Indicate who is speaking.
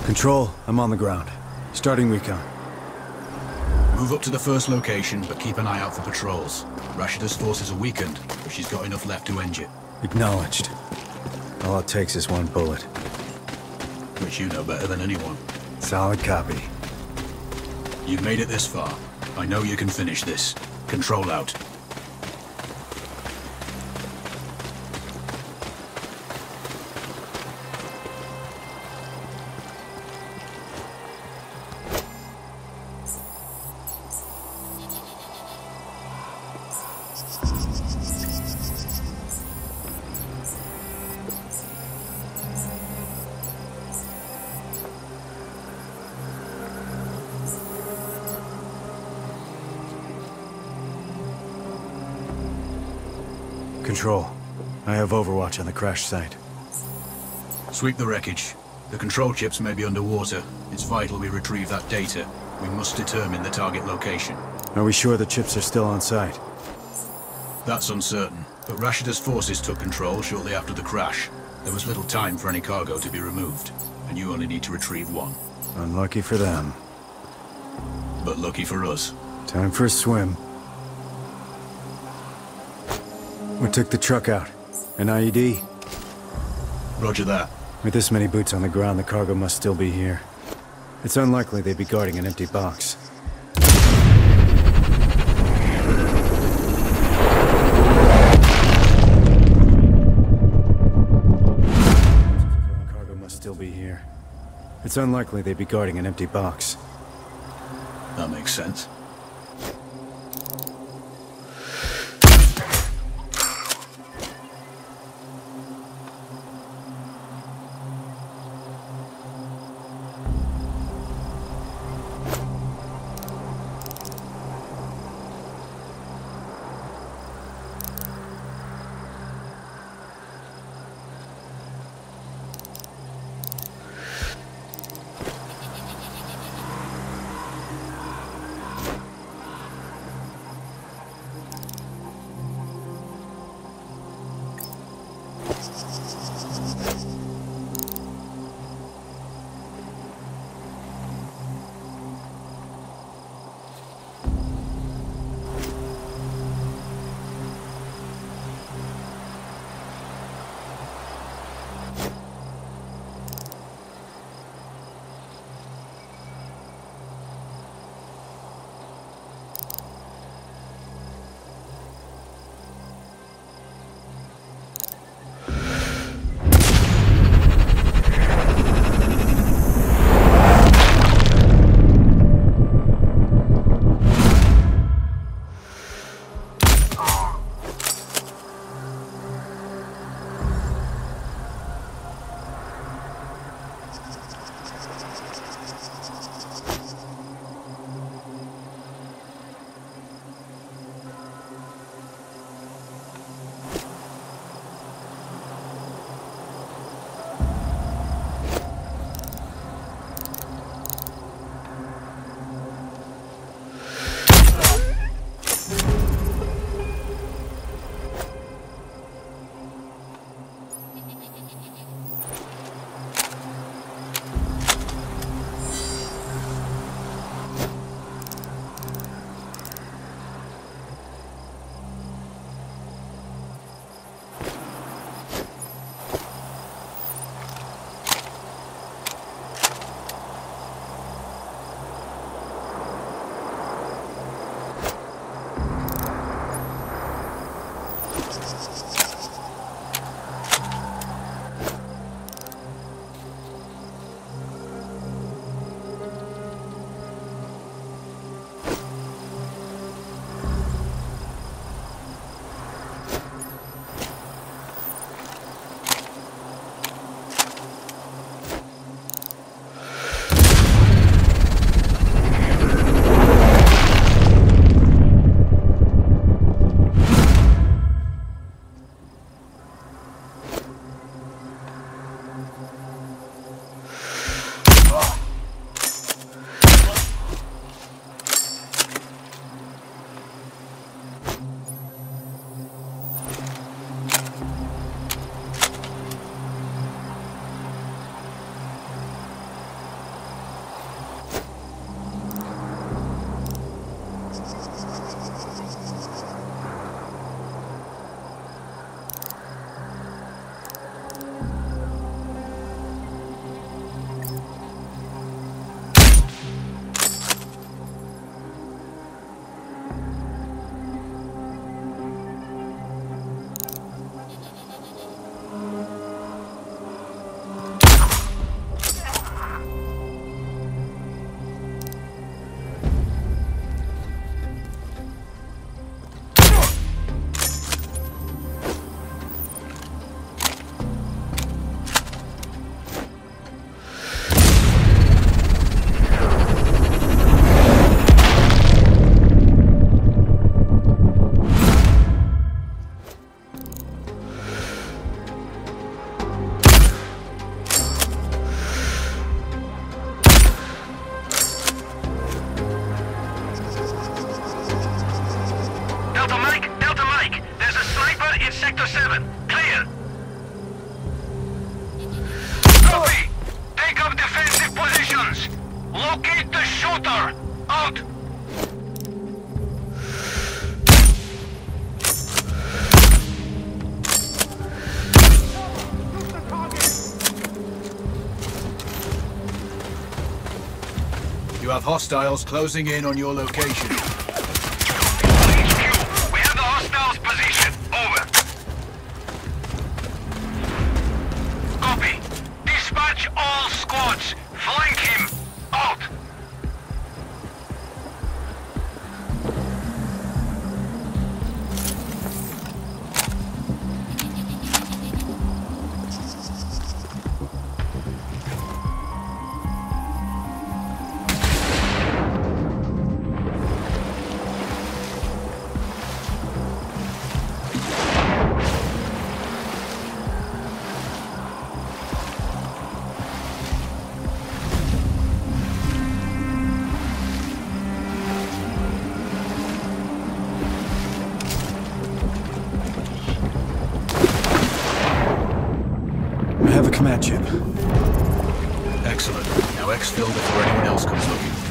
Speaker 1: Control, I'm on the ground. Starting recon.
Speaker 2: Move up to the first location, but keep an eye out for patrols. Rashida's forces are weakened, but she's got enough left to end you.
Speaker 1: Acknowledged. All it takes is one bullet.
Speaker 2: Which you know better than anyone.
Speaker 1: Solid copy.
Speaker 2: You've made it this far. I know you can finish this. Control out.
Speaker 1: Control, I have overwatch on the crash site.
Speaker 2: Sweep the wreckage. The control chips may be underwater. It's vital we retrieve that data. We must determine the target location.
Speaker 1: Are we sure the chips are still on site?
Speaker 2: That's uncertain, but Rashida's forces took control shortly after the crash. There was little time for any cargo to be removed, and you only need to retrieve one.
Speaker 1: Unlucky for them.
Speaker 2: But lucky for us.
Speaker 1: Time for a swim. We took the truck out. An IED?
Speaker 2: Roger that.
Speaker 1: With this many boots on the ground, the cargo must still be here. It's unlikely they'd be guarding an empty box. Cargo must still be here. It's unlikely they'd be guarding an empty box.
Speaker 2: That makes sense. You have hostiles closing in on your location.
Speaker 3: HQ, we have the hostiles position. Over. Copy. Dispatch all squads. Flank him. Out.
Speaker 1: I have a command chip.
Speaker 2: Excellent. Now exfil before anyone else comes looking.